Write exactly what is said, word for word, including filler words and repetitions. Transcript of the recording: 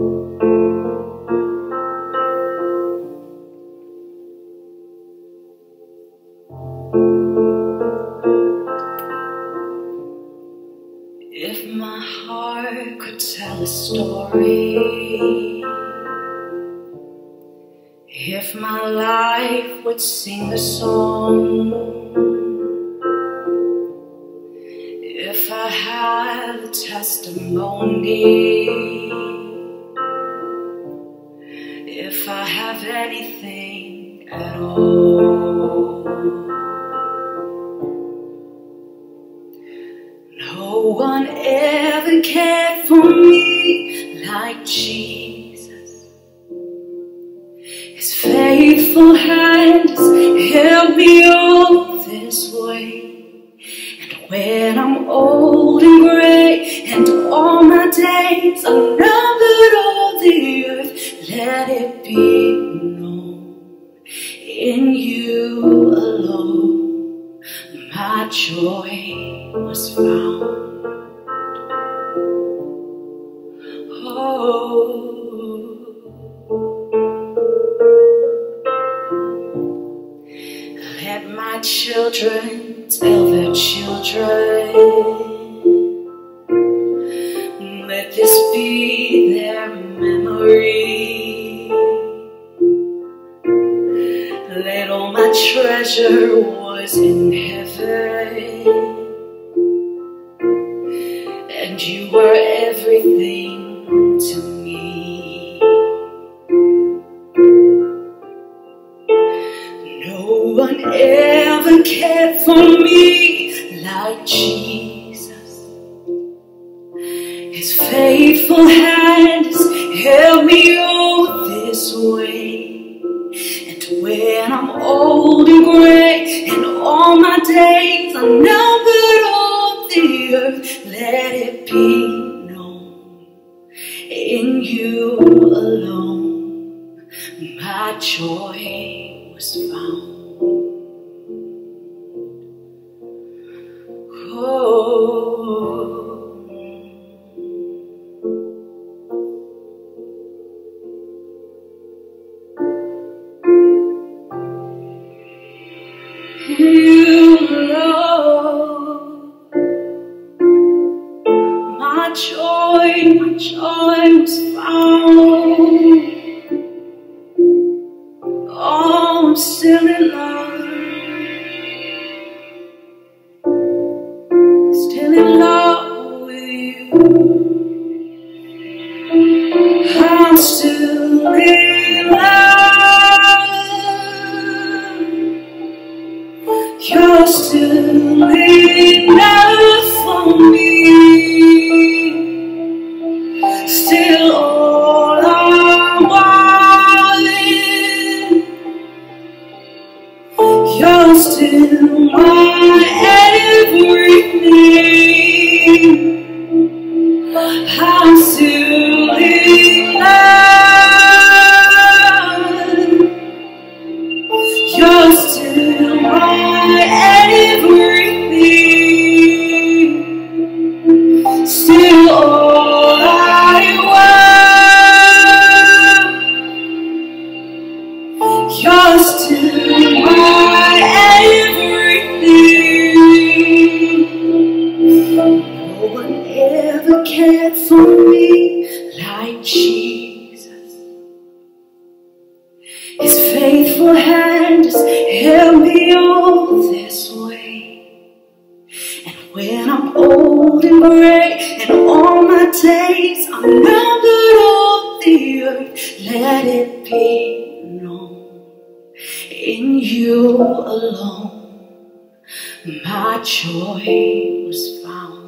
If my heart could tell a story, if my life would sing a song, if I had a testimony, if I have anything at all, no one ever cared for me like Jesus. His faithful hand has held me all this way. And when I'm old and gray and all my days are numbered on the earth, let it be known, in you alone my joy was found. Oh, let my children tell their children, let this be their memory. Let all my treasure was in heaven, and you were everything to me. No one ever cared for me like Jesus. His faithful hand has held me all this way. And when I'm old and gray and all my days are numbered on the earth, let it be known, in you alone my joy was found. Oh, you know my joy, my joy was found. Oh, I'm still in love, still in love with you. I'm still in love. You're still enough for me. Still all I want. You're still my everything. I'm still in love. You're still my everything. Still all I want. You're still my everything. No one ever cared for me like Jesus. His faithful hand has held me all this way. And when I'm old and gray and all my days are numbered on the earth, let it be known, in you alone my joy was found.